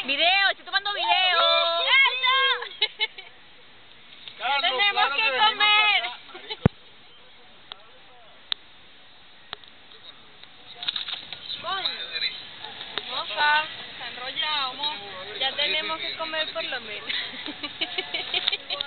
Video, estoy tomando video. Carlos, Tenemos que comer. Moza, se ha enrollado, mo. Ya tenemos que comer por lo menos.